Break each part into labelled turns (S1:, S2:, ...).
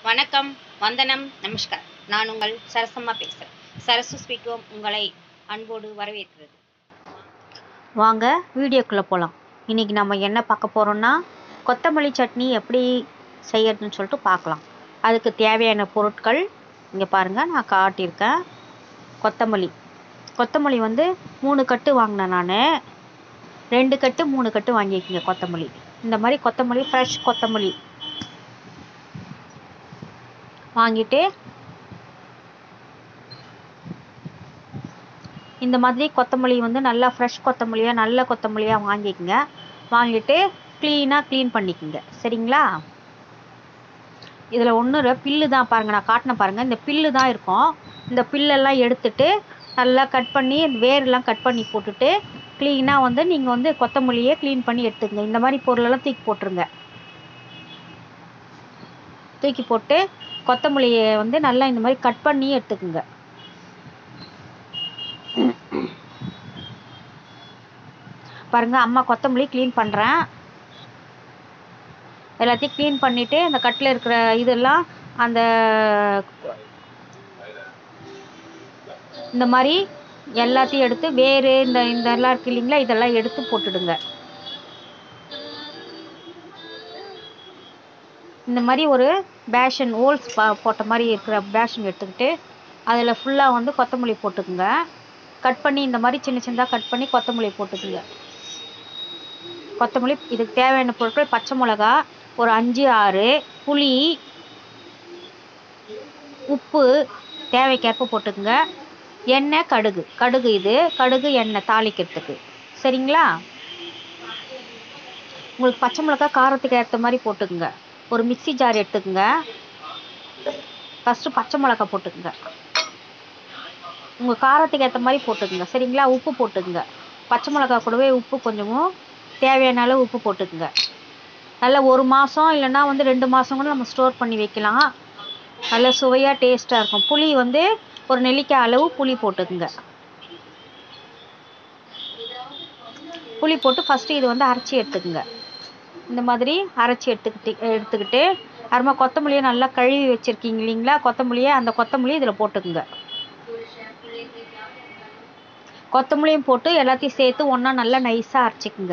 S1: வணக்கம், வந்தனம், நமஸ்கார். நான் உங்கள் சரசம்மா பேசுகிறேன். சரசு ஸ்வீட் ஹோம் உங்களை அன்போடு வரவேற்கிறது. வாங்க வீடியோக்குள்ளே போகலாம். இன்றைக்கி நம்ம என்ன பார்க்க போகிறோம்னா, கொத்தமல்லி சட்னி எப்படி செய்யறதுன்னு சொல்லிட்டு பார்க்கலாம். அதுக்கு தேவையான பொருட்கள் இங்கே பாருங்கள், நான் காட்டியிருக்கேன். கொத்தமல்லி வந்து 3 கட்டு வாங்கினேன் நான். 2 கட்டு 3 கட்டு வாங்கிக்கோங்க கொத்தமல்லி. இந்த மாதிரி கொத்தமல்லி, ஃப்ரெஷ் கொத்தமல்லி வாங்கிட்டு இந்த மாதிரி கொத்தமல்லி வந்து நல்லா ஃப்ரெஷ் கொத்தமல்லியாக நல்ல கொத்தமல்லியாக வாங்கிக்கோங்க. வாங்கிட்டு க்ளீன் பண்ணிக்கோங்க. சரிங்களா? இதில் ஒன்று பில்லு தான் பாருங்கள், நான் காட்டினேன் பாருங்கள். இந்த பில்லு தான் இருக்கும். இந்த பில்லெல்லாம் எடுத்துட்டு நல்லா கட் பண்ணி வேரெல்லாம் கட் பண்ணி போட்டுட்டு க்ளீனாக வந்து நீங்கள் வந்து கொத்தமல்லியே க்ளீன் பண்ணி எடுத்துக்கங்க. இந்த மாதிரி பொருளெல்லாம் தூக்கி போட்டுருங்க. தூக்கி போட்டு கொத்தமல்லியை வந்து நல்லா இந்த மாதிரி கட் பண்ணி எடுத்துக்குங்க. பாருங்க, அம்மா கொத்தமல்லி க்ளீன் பண்ணுறேன். எல்லாத்தையும் க்ளீன் பண்ணிவிட்டு அந்த கட்டில் இருக்கிற இதெல்லாம் இந்த மாதிரி எல்லாத்தையும் எடுத்து வேறு இதெல்லாம் இருக்கு இல்லைங்களா, இதெல்லாம் எடுத்து போட்டுடுங்க. இந்த மாதிரி ஒரு பேஷன் ஹோல்ஸ் போட்ட மாதிரி இருக்கிற பேஷன் எடுத்துக்கிட்டு அதில் ஃபுல்லாக வந்து கொத்தமல்லி போட்டுக்குங்க. கட் பண்ணி இந்த மாதிரி சின்ன சின்னதாக கட் பண்ணி கொத்தமல்லி போட்டுக்குங்க. கொத்தமல்லி, இதுக்கு தேவையான பொருட்கள் பச்சை மிளகா ஒரு 5-6, புளி, உப்பு தேவைக்கேற்ப போட்டுக்குங்க. எண்ணெய், கடுகு இது கடுகு எண்ணெய் தாளிக்கிறதுக்கு. சரிங்களா? உங்களுக்கு பச்சை மிளகா காரத்துக்கு ஏற்ற மாதிரி போட்டுக்குங்க. ஒரு மிக்சி ஜார் எடுத்துக்குங்க. ஃபஸ்ட்டு பச்சை மிளகா போட்டுக்குங்க. உங்கள் காரத்துக்கு ஏற்ற மாதிரி போட்டுக்குங்க. சரிங்களா? உப்பு போட்டுக்குங்க. பச்சை மிளகா கூடவே உப்பு கொஞ்சமும் தேவையான அளவு உப்பு போட்டுக்குங்க. நல்லா 1 மாதம் இல்லைன்னா வந்து 2 மாதம் கூட நம்ம ஸ்டோர் பண்ணி வைக்கலாம். நல்லா சுவையாக டேஸ்ட்டாக இருக்கும். புளி வந்து ஒரு நெல்லிக்காய் அளவு புளி போட்டுக்குங்க. புளி போட்டு ஃபஸ்ட்டு இது வந்து அரைச்சி எடுத்துக்குங்க. இந்த மாதிரி அரைச்சி எடுத்துக்கிட்டு அப்புறமா கொத்தமல்லியை நல்லா கழுவி வச்சுருக்கீங்க இல்லைங்களா, அந்த கொத்தமல்லியை இதில் போட்டுக்குங்க. கொத்தமல்லியும் போட்டு எல்லாத்தையும் சேர்த்து ஒன்றா நல்லா நைஸாக அரைச்சிக்குங்க.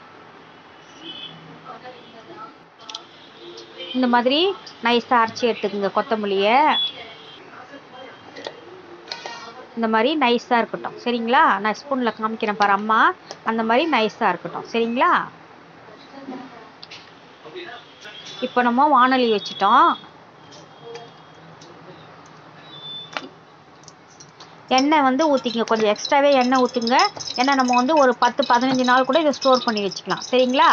S1: இந்த மாதிரி நைஸாக அரைச்சி எடுத்துக்குங்க. கொத்தமல்லியை இந்த மாதிரி நைஸாக இருக்கட்டும். சரிங்களா? நான் ஸ்பூனில் காமிக்கிறேன் பாரு அம்மா. அந்த மாதிரி நைஸாக இருக்கட்டும். சரிங்களா? இப்போ நம்ம வானொலி வச்சுட்டோம். எண்ணெய் வந்து ஊற்றிங்க. கொஞ்சம் எக்ஸ்ட்ராவே எண்ணெய் ஊற்றுங்க. ஏன்னா நம்ம வந்து ஒரு 10-15 நாள் கூட இதை ஸ்டோர் பண்ணி வச்சுக்கலாம். சரிங்களா?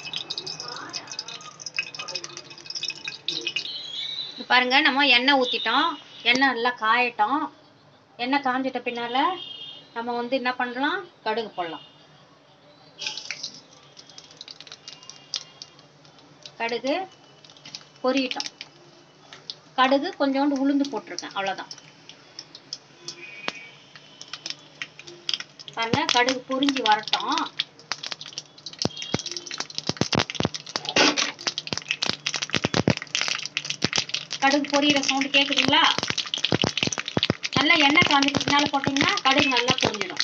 S1: பாருங்க, நம்ம எண்ணெய் ஊற்றிட்டோம். எண்ணெய் நல்லா காயட்டும். எண்ணெய் காஞ்சிட்ட பின்னால் நம்ம வந்து என்ன பண்ணலாம், கடுகு போடலாம். கடுகு பொரியட்டும். கடுகு கொஞ்சோண்டு உளுந்து போட்டிருக்கேன், அவ்வளோதான். பாருங்க, கடுகு பொரிஞ்சு வரட்டும். கடுகு பொரியிற சவுண்டு கேட்குதுங்களா? நல்லா எண்ணெய் காஞ்சிட்டு பின்னால் போட்டிங்கன்னா கடுகு நல்லா பொரிஞ்சிடும்.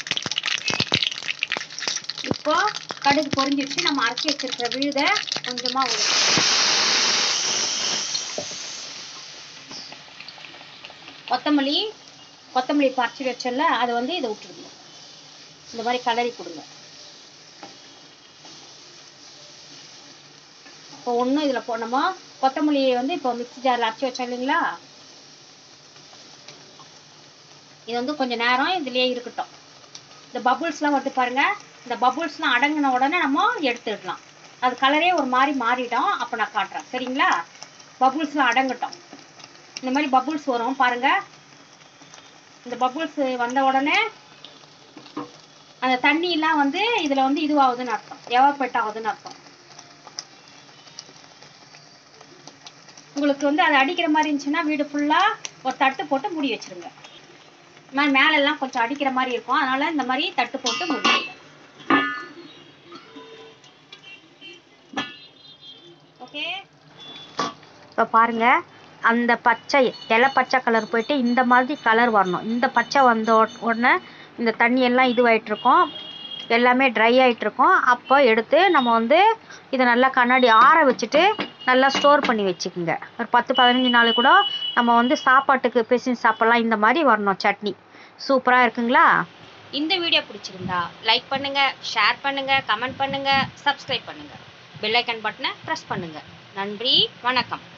S1: இப்போ கடுகு பொரிஞ்சிடுச்சு. நம்ம அரைச்சி வச்சிருக்கிற விழுதை கொஞ்சமாக ஊற்றணும். கொத்தமல்லி பறிச்சு வச்சல அதை வந்து இதை விட்டுருங்க. இந்த மாதிரி கலரி கொடுங்க. இப்போ ஒன்றும் இதில் போடணுமா, கொத்தமல்லியை வந்து இப்போ மிக்சி ஜாரில் அரைச்சி வச்சோம் இல்லைங்களா, இது வந்து கொஞ்சம் நேரம் இதுலேயே இருக்கட்டும். இந்த பபுள்ஸ்லாம் வந்து பாருங்கள், இந்த பபுள்ஸ்லாம் அடங்கின உடனே நம்ம எடுத்துடலாம். அது கலரே ஒரு மாதிரி மாறிடும். அப்போ நான் காட்டுறேன். சரிங்களா? பபுள்ஸ்லாம் அடங்கட்டும். இந்த மாதிரி பபுள்ஸ் வரும் பாருங்கள். இந்த பபுள்ஸ் வந்த உடனே அந்த தண்ணியெல்லாம் வந்து இதில் வந்து இதுவாகுதுன்னு அர்த்தம், எவாபரேட் ஆகுதுன்னு அர்த்தம். உங்களுக்கு வந்து அது அடிக்கிற மாதிரி இருந்துச்சுன்னா வீடு ஃபுல்லாக ஒரு தட்டு போட்டு மூடி வச்சுருங்க. இந்த மாதிரி மேலெல்லாம் கொஞ்சம் அடிக்கிற மாதிரி இருக்கும். அதனால் இந்த மாதிரி தட்டு போட்டு மூடிடுங்க. ஓகே, இப்போ பாருங்கள், அந்த பச்சை இலை பச்சை கலர் போயிட்டு இந்த மாதிரி கலர் வரணும். இந்த பச்சை வந்த உடனே இந்த தண்ணியெல்லாம் இதுவாகிட்ருக்கோம், எல்லாமே ட்ரை ஆகிட்ருக்கோம். அப்போ எடுத்து நம்ம வந்து இதை நல்லா கண்ணாடி ஆற வச்சுட்டு நல்லா ஸ்டோர் பண்ணி வச்சுக்கோங்க. ஒரு 10-15 நாள் கூட நம்ம வந்து சாப்பாட்டுக்கு பிசின் சாப்பிட்லாம். இந்த மாதிரி வரணும் சட்னி. சூப்பராக இருக்குங்களா? இந்த வீடியோ பிடிச்சிருந்தா லைக் பண்ணுங்கள், ஷேர் பண்ணுங்கள், கமெண்ட் பண்ணுங்கள், சப்ஸ்கிரைப் பண்ணுங்கள், பெல் ஐக்கன் பட்டனை ப்ரெஸ் பண்ணுங்கள். நன்றி, வணக்கம்.